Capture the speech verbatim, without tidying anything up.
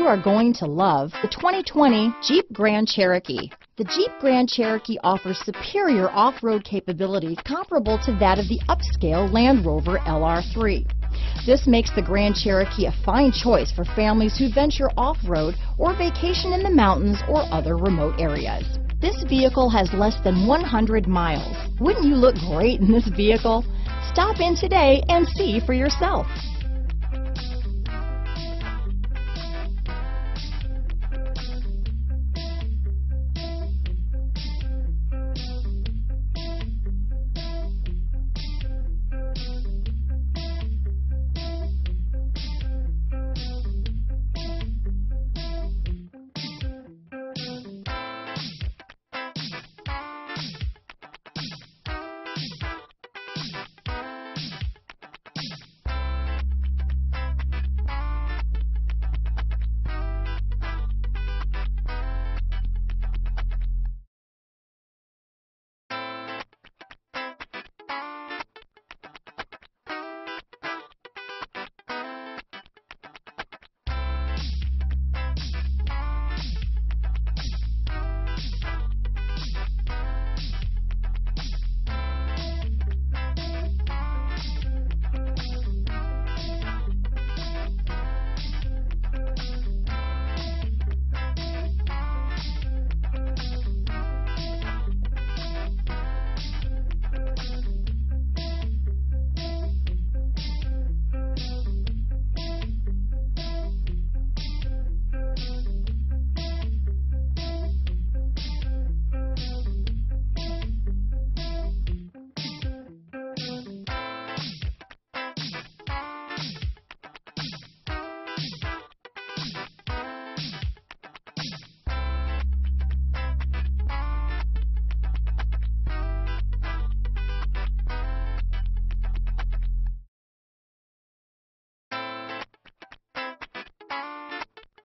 you are going to love the twenty twenty Jeep Grand Cherokee. The Jeep Grand Cherokee offers superior off-road capabilities comparable to that of the upscale Land Rover L R three. This makes the Grand Cherokee a fine choice for families who venture off-road or vacation in the mountains or other remote areas. This vehicle has less than one hundred miles. Wouldn't you look great in this vehicle? Stop in today and see for yourself.